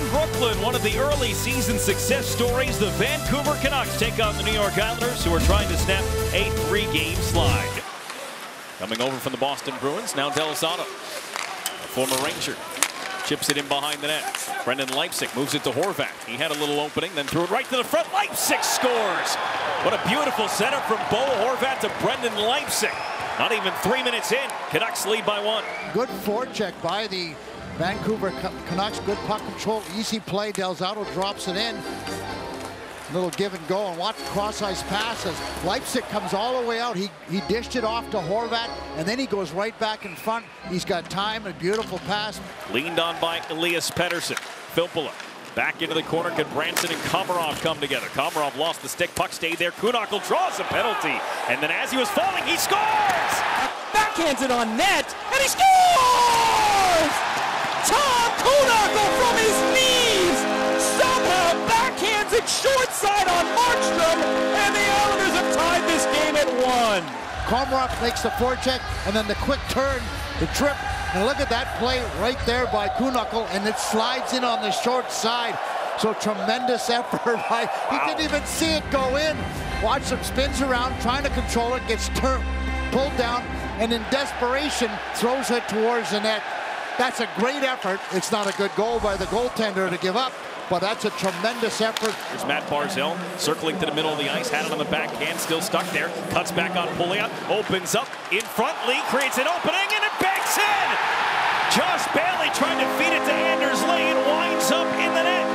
Brooklyn, one of the early season success stories, the Vancouver Canucks take on the New York Islanders, who are trying to snap a 3-game slide. Coming over from the Boston Bruins, now Delzato, a former Ranger, chips it in behind the net. Brendan Leipsic moves it to Horvat. He had a little opening, then threw it right to the front. Leipsic scores! What a beautiful setup from Bo Horvat to Brendan Leipsic. Not even 3 minutes in, Canucks lead by 1. Good forecheck by the Vancouver Canucks. Good puck control, easy play. Delzato drops it in. Little give and go, and watch cross-ice passes. Leipsic comes all the way out. He dished it off to Horvat, and then he goes right back in front. He's got time, a beautiful pass. Leaned on by Elias Pettersson. Filppula back into the corner. Could Branson and Komarov come together? Komarov lost the stick. Puck stayed there. Knuckle draws a penalty. And then as he was falling, he scores! Backhands it on net, and he scores! Tom Knuckle from his knees somehow backhands it short side on Markstrom, and the Islanders have tied this game at 1. Komarov makes the forecheck, and then the quick turn, the trip. And look at that play right there by Knuckle, and it slides in on the short side. So tremendous effort. He didn't even see it go in. Watch him, spins around, trying to control it, gets pulled down, and in desperation throws it towards the net. That's a great effort. It's not a good goal by the goaltender to give up, but that's a tremendous effort. Here's Matt Barzal circling to the middle of the ice, had it on the backhand, still stuck there. Cuts back on Pouliot, opens up in front. Lee creates an opening, and it banks in! Josh Bailey trying to feed it to Anders Lee, and winds up in the net.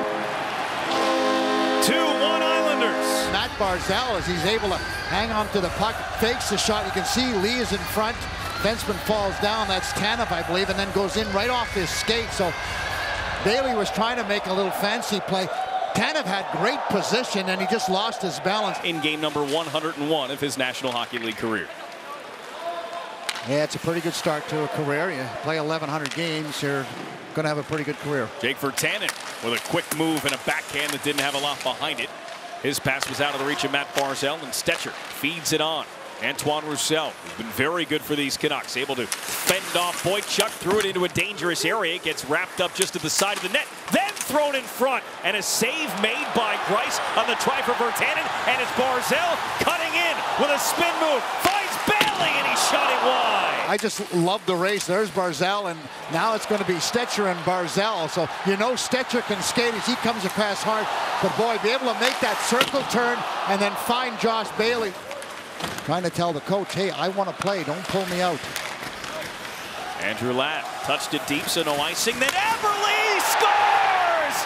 2-1 Islanders. Matt Barzal, as he's able to hang on to the puck, fakes the shot. You can see Lee is in front. Defenseman falls down. That's Tanev, I believe, and then goes in right off his skate. So Bailey was trying to make a little fancy play. Tanev had great position, and he just lost his balance. In game number 101 of his National Hockey League career. Yeah, it's a pretty good start to a career. You play 1,100 games, you're going to have a pretty good career. Jake Virtanen with a quick move and a backhand that didn't have a lot behind it. His pass was out of the reach of Matt Barzal, and Stetcher feeds it on. Antoine Roussel has been very good for these Canucks, able to fend off Boychuk, threw it into a dangerous area. It gets wrapped up just at the side of the net, then thrown in front, and a save made by Greiss on the try for Virtanen, and it's Barzal cutting in with a spin move, finds Bailey, and he shot it wide. I just love the race. There's Barzal, and now it's going to be Stetcher and Barzal. So you know Stetcher can skate as he comes across hard, but boy, be able to make that circle turn and then find Josh Bailey. Trying to tell the coach, hey, I want to play, don't pull me out. Andrew Ladd touched it deep, so no icing. Then Eberle scores!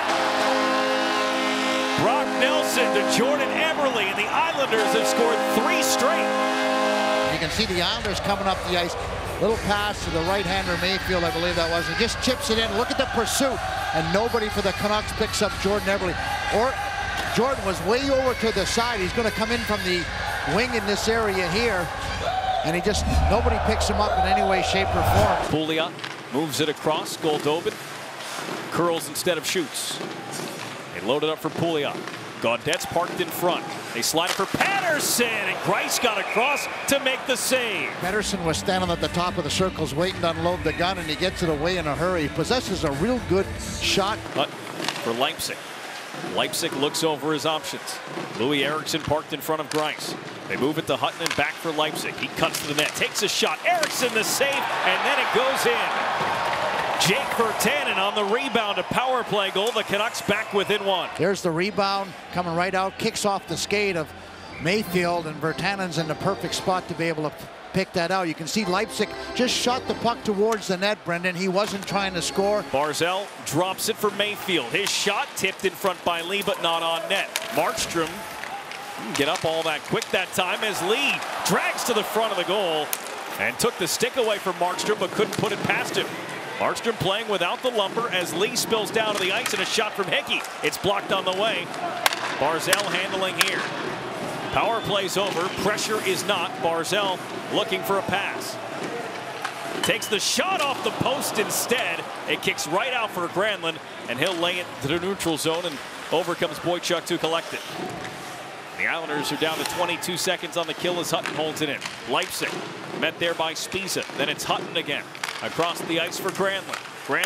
Brock Nelson to Jordan Eberle, and the Islanders have scored 3 straight. You can see the Islanders coming up the ice. Little pass to the right-hander Mayfield, I believe that was. He just chips it in. Look at the pursuit, and nobody for the Canucks picks up Jordan Eberle. Or Jordan was way over to the side. He's going to come in from the wing in this area here, and nobody picks him up in any way, shape, or form. Pouliot moves it across. Goldobin curls instead of shoots. They load it up for Pouliot. Gaudette's parked in front. They slide it for Patterson, and Greiss got across to make the save. Patterson was standing at the top of the circles waiting to unload the gun, and he gets it away in a hurry. He possesses a real good shot. But for Leipsic. Leipsic looks over his options. Louis Eriksson parked in front of Greiss. They move it to Hutton and back for Leipsic. He cuts to the net, takes a shot. Eriksson the save, and then it goes in. Jake Virtanen on the rebound, a power play goal. The Canucks back within 1. There's the rebound coming right out, kicks off the skate of Mayfield, and Virtanen's in the perfect spot to be able to pick that out. You can see Leipsic just shot the puck towards the net, Brendan. He wasn't trying to score. Barzal drops it for Mayfield. His shot tipped in front by Lee, but not on net. Markstrom didn't get up all that quick that time as Lee drags to the front of the goal and took the stick away from Markstrom, but couldn't put it past him. Markstrom playing without the lumber as Lee spills down to the ice, and a shot from Hickey. It's blocked on the way. Barzal handling here. Power play's over. Pressure is not. Barzal looking for a pass. Takes the shot off the post instead. It kicks right out for Granlund, and he'll lay it to the neutral zone, and over comes Boychuk to collect it. The Islanders are down to 22 seconds on the kill as Hutton holds it in. Leipsic met there by Spiza. Then it's Hutton again. Across the ice for Granlund. Granlund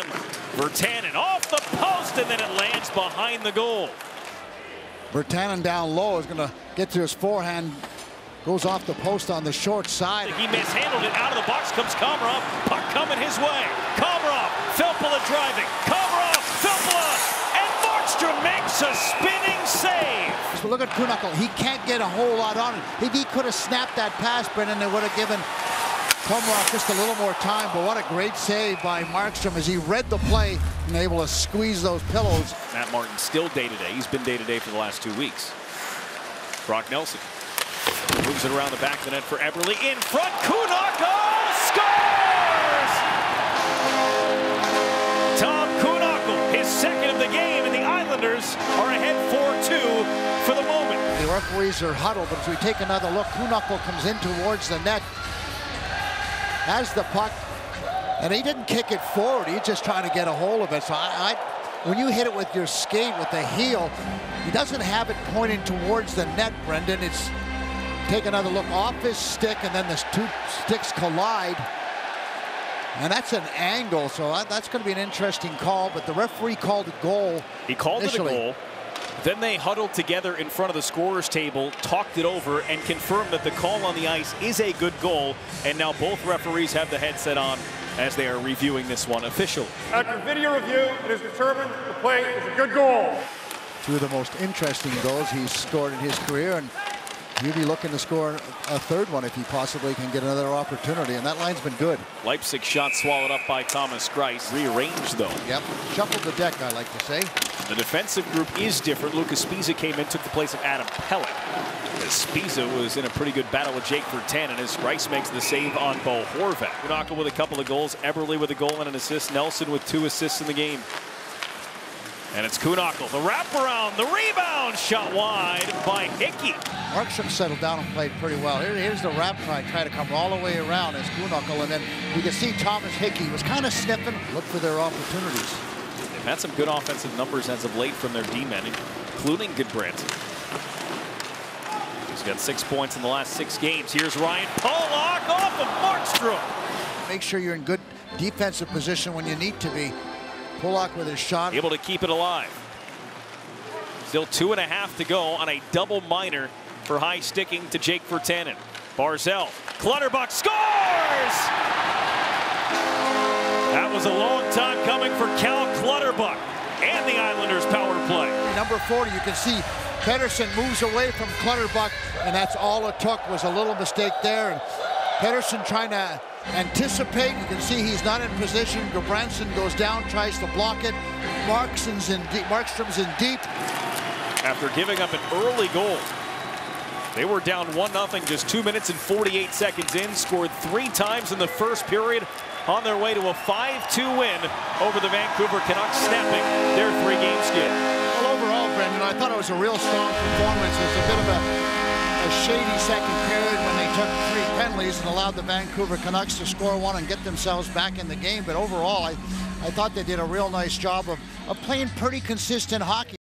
Virtanen off the post, and then it lands behind the goal. Virtanen down low is going to get to his forehand. Goes off the post on the short side. He mishandled it. Out of the box comes Komarov. Puck coming his way. Komarov, Filppula driving. Komarov, Filppula, and Markstrom makes a spinning save. So look at Knuckle. He can't get a whole lot on it. If he could have snapped that pass, Brendan, they would have given Komarov just a little more time. But what a great save by Markstrom as he read the play and able to squeeze those pillows. Matt Martin still day-to-day. He's been day-to-day for the last 2 weeks. Brock Nelson moves it around the back of the net for Eberle. In front, Knuckle scores! Tom Knuckle, his second of the game, and the Islanders are ahead 4-2 for the moment. The referees are huddled, but as we take another look, Knuckle comes in towards the net, has the puck, and he didn't kick it forward. He's just trying to get a hold of it. So when you hit it with your skate, with the heel, he doesn't have it pointing towards the net, Brendan. It's take another look off his stick, and then the two sticks collide. And that's an angle, so that's going to be an interesting call, but the referee called a goal. He called initially. it a goal. Then they huddled together in front of the scorer's table, talked it over, and confirmed that the call on the ice is a good goal. And now both referees have the headset on as they are reviewing this one officially. After video review, it is determined the play is a good goal. Two of the most interesting goals he's scored in his career, and he'll be looking to score a third one if he possibly can get another opportunity, and that line's been good. Leipzig shot swallowed up by Thomas Greiss. Rearranged, though. Yep, shuffled the deck, I like to say. The defensive group is different. Lucas Spiza came in, took the place of Adam Pelech. As Spiza was in a pretty good battle with Jake Virtanen as Greiss makes the save on Bo Horvat. Knuckle with a couple of goals, Eberle with a goal and an assist, Nelson with 2 assists in the game. And it's Knuckle, the wraparound, the rebound, shot wide by Hickey. Markstrom settled down and played pretty well. Here's the wrap try to come all the way around as Knuckle, and then you can see Thomas Hickey was kind of sniffing. Look for their opportunities. They've had some good offensive numbers as of late from their D-men, including Goodbrandt. He's got 6 points in the last 6 games. Here's Ryan Pollock off of Markstrom. Make sure you're in good defensive position when you need to be. Pollock with his shot. Able to keep it alive. Still 2.5 to go on a double minor for high sticking to Jake Virtanen. Barzell, Clutterbuck scores! That was a long time coming for Cal Clutterbuck and the Islanders power play. Number 40, you can see Pettersson moves away from Clutterbuck, and that's all it took was a little mistake there. And Pettersson trying to anticipate. You can see he's not in position. Goodbrandt goes down, tries to block it. Markstrom's in deep. After giving up an early goal, they were down 1-0 just 2 minutes and 48 seconds in. Scored 3 times in the first period on their way to a 5-2 win over the Vancouver Canucks, snapping their 3-game skid. Well, overall, Brendan, I thought it was a real strong performance. It was a bit of a shady second period when they took 3 penalties and allowed the Vancouver Canucks to score 1 and get themselves back in the game. But overall, I thought they did a real nice job of playing pretty consistent hockey.